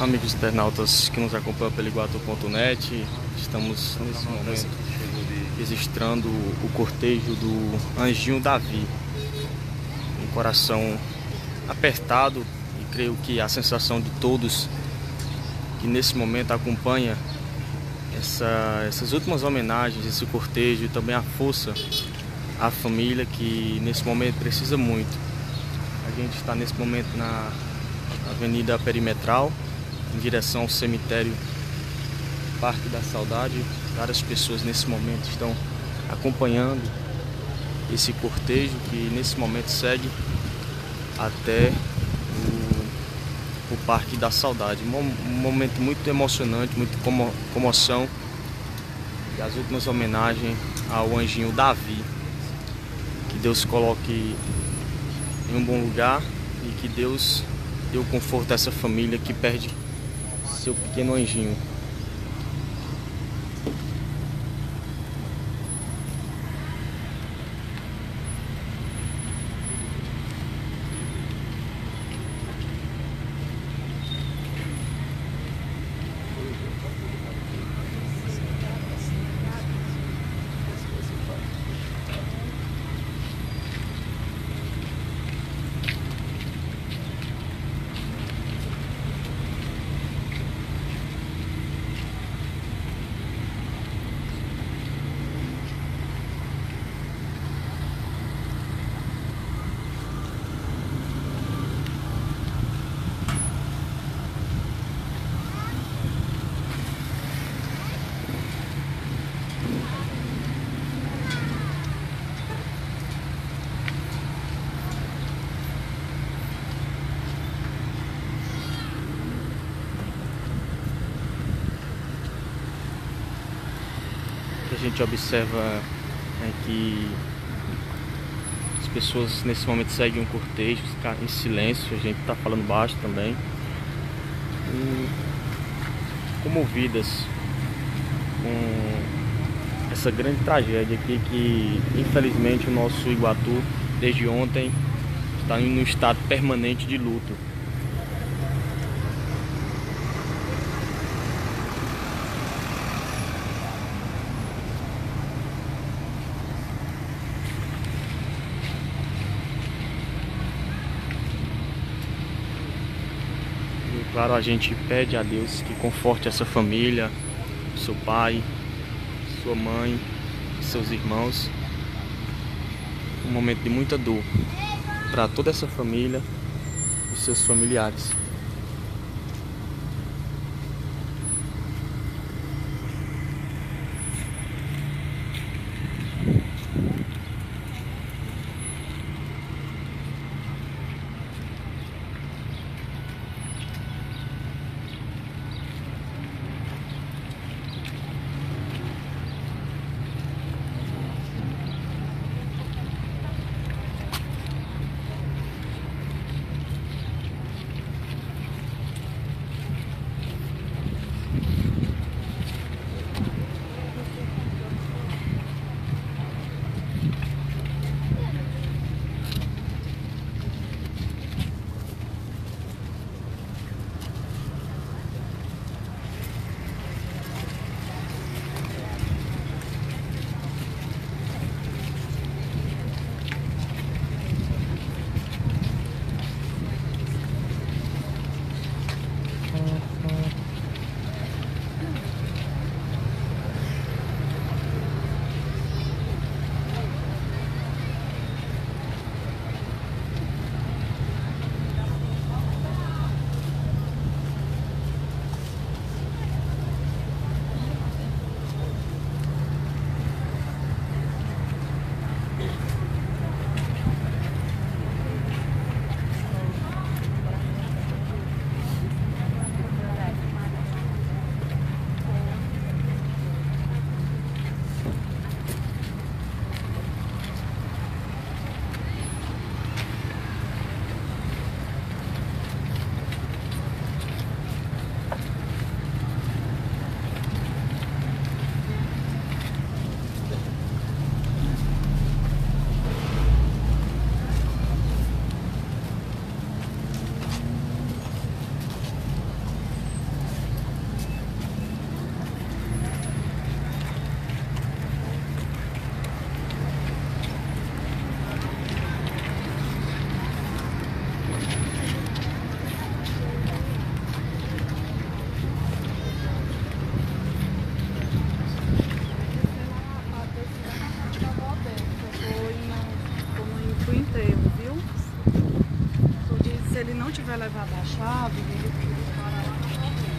Amigos internautas que nos acompanham pelo Iguatu.net, estamos nesse momento registrando o cortejo do Anjinho Davi. Um coração apertado, e creio que a sensação de todos que nesse momento acompanha essas últimas homenagens, esse cortejo, e também a força à família que nesse momento precisa muito. A gente está nesse momento na Avenida Perimetral, em direção ao cemitério Parque da Saudade. Várias pessoas nesse momento estão acompanhando esse cortejo que nesse momento segue até o Parque da Saudade. Um momento muito emocionante, muito comoção, e as últimas homenagens ao Anjinho Davi. Que Deus coloque em um bom lugar e que Deus dê o conforto a essa família que perde seu pequeno anjinho. A gente observa que as pessoas nesse momento seguem um cortejo, ficam em silêncio. A gente está falando baixo também, e comovidas com essa grande tragédia aqui, que infelizmente o nosso Iguatu desde ontem está em um estado permanente de luto. Claro, a gente pede a Deus que conforte essa família, seu pai, sua mãe, seus irmãos. Um momento de muita dor para toda essa família e seus familiares. não tiver levado a chave, ele para lá na frente.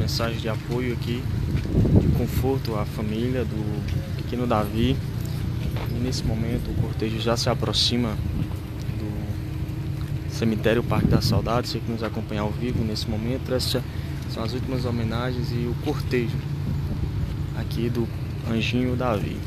mensagem de apoio aqui, de conforto à família do pequeno Davi. E nesse momento o cortejo já se aproxima do cemitério Parque da Saudade. Você que nos acompanha ao vivo nesse momento, essas são as últimas homenagens e o cortejo aqui do Anjinho Davi.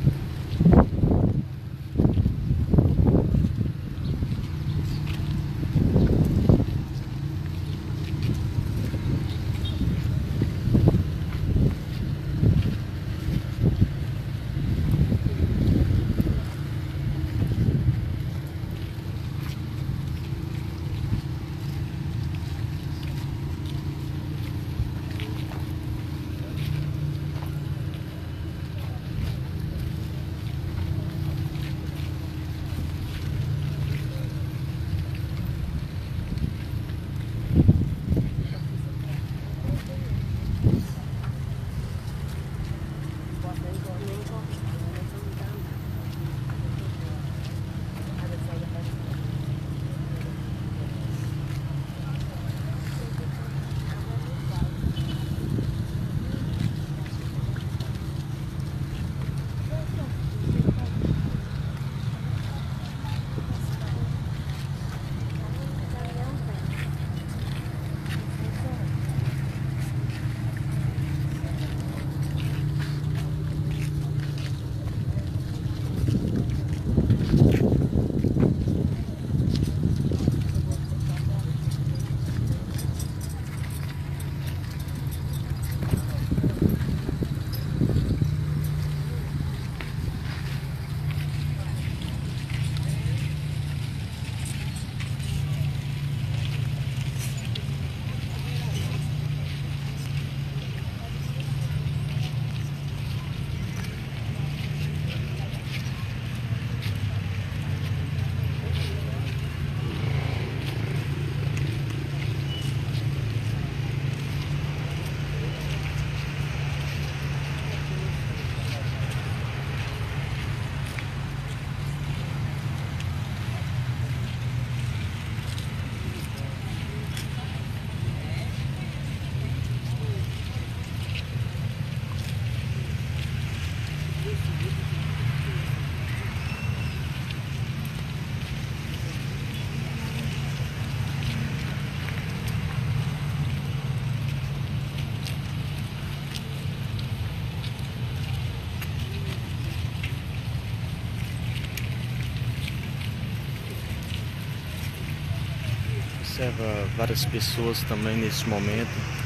Observa várias pessoas também nesse momento,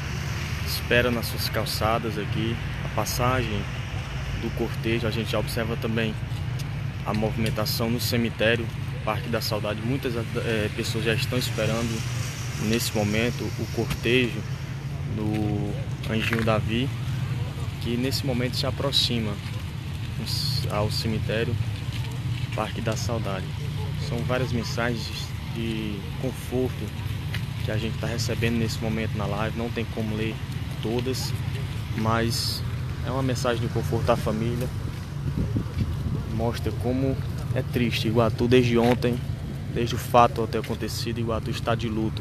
espera nas suas calçadas aqui a passagem do cortejo. A gente já observa também a movimentação no cemitério Parque da Saudade. Muitas pessoas já estão esperando nesse momento o cortejo do Anjinho Davi, que nesse momento se aproxima ao cemitério Parque da Saudade. São várias mensagens de conforto que a gente está recebendo nesse momento na live. Não tem como ler todas, mas é uma mensagem de conforto à família. Mostra como é triste Iguatu desde ontem, desde o fato ter acontecido. Iguatu está de luto.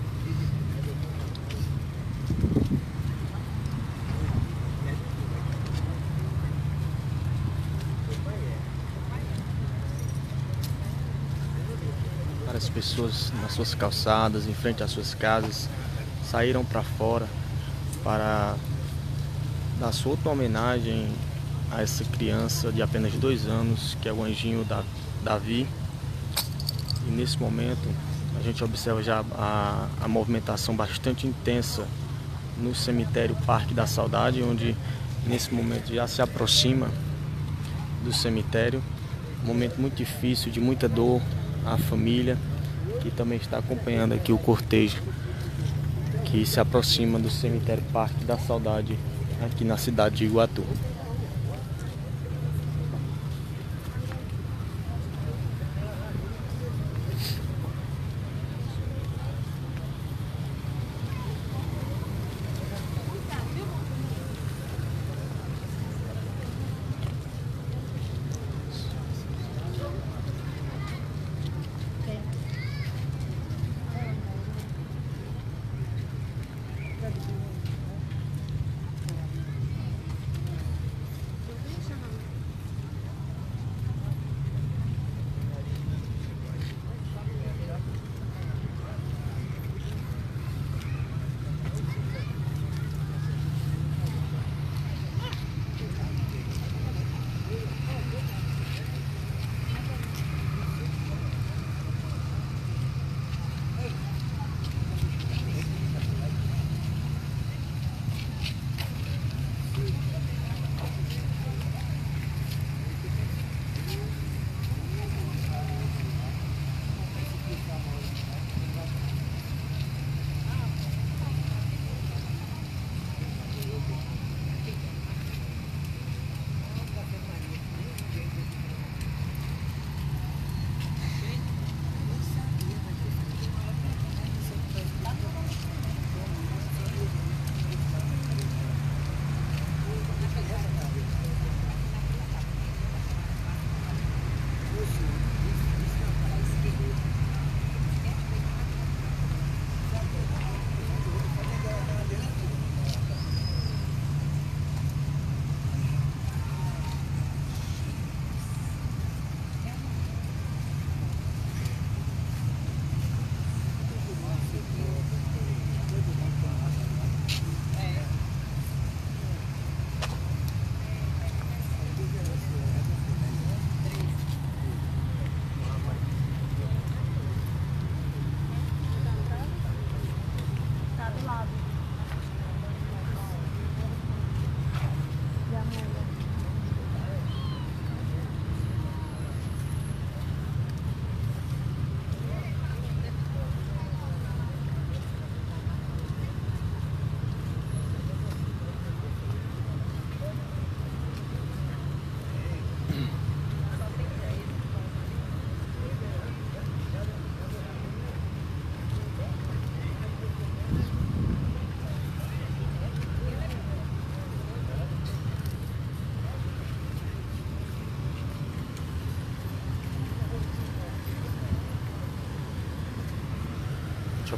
Várias pessoas nas suas calçadas, em frente às suas casas, saíram para fora para dar sua última homenagem a essa criança de apenas 2 anos, que é o Anjinho Davi. E nesse momento a gente observa já a movimentação bastante intensa no cemitério Parque da Saudade, onde nesse momento já se aproxima do cemitério. Um momento muito difícil, de muita dor à família, que também está acompanhando aqui o cortejo que se aproxima do cemitério Parque da Saudade aqui na cidade de Iguatu.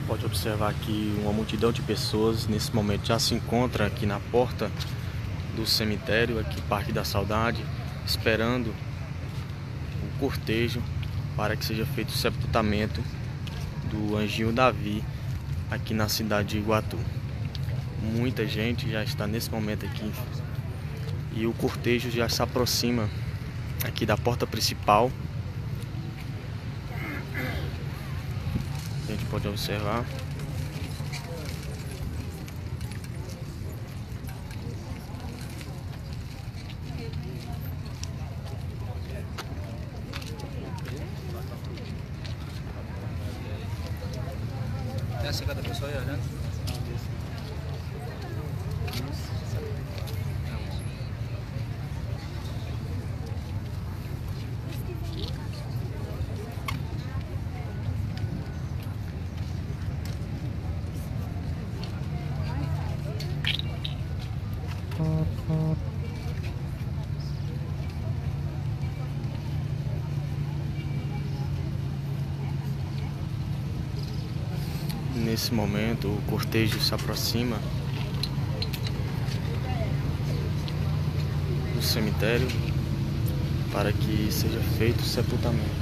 Pode observar aqui uma multidão de pessoas nesse momento já se encontra aqui na porta do cemitério, aqui Parque da Saudade, esperando o cortejo para que seja feito o sepultamento do Anjinho Davi aqui na cidade de Iguatu. Muita gente já está nesse momento aqui e o cortejo já se aproxima aqui da porta principal. A gente pode observar. Ya se cada pessoa aí olhando. Nesse momento o cortejo se aproxima do cemitério para que seja feito o sepultamento.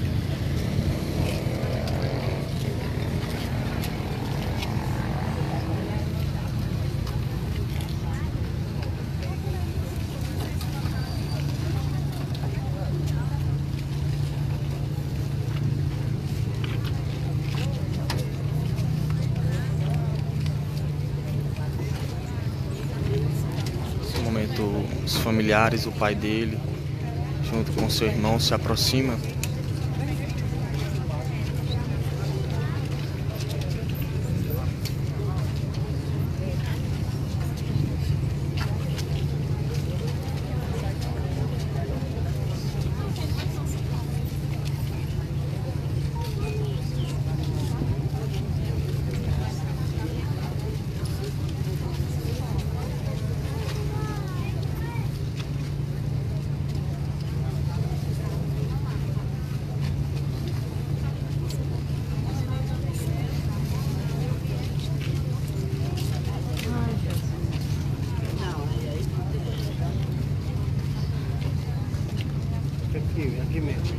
Os familiares, o pai dele, junto com seu irmão, se aproxima. Aqui mesmo.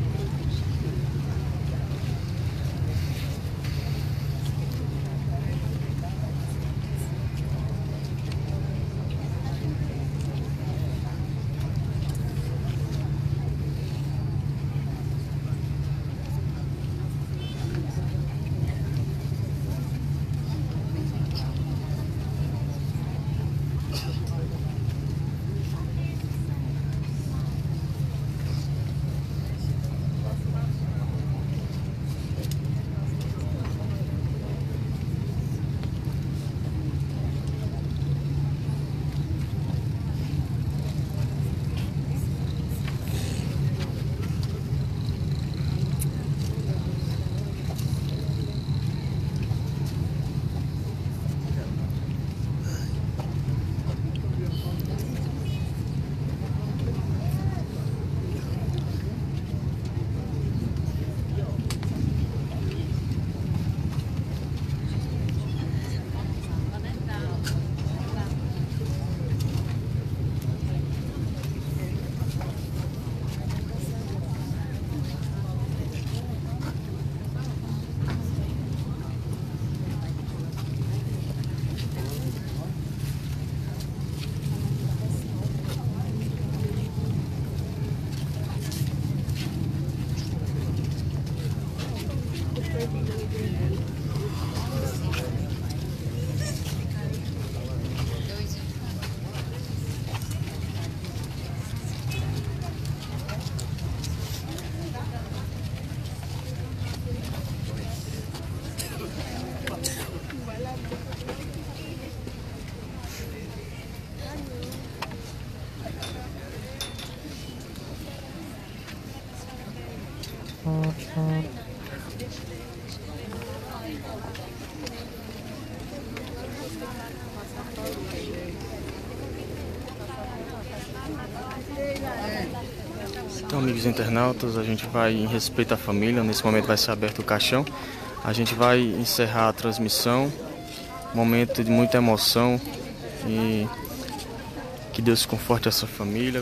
Então, amigos internautas, a gente vai em respeito à família. Nesse momento vai ser aberto o caixão A gente vai encerrar a transmissão, momento de muita emoção, e que Deus conforte essa família,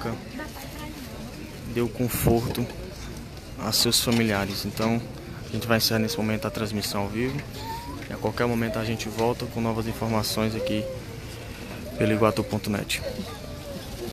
dê o conforto a seus familiares. Então a gente vai encerrar nesse momento a transmissão ao vivo, e a qualquer momento a gente volta com novas informações aqui pelo Iguatu.net.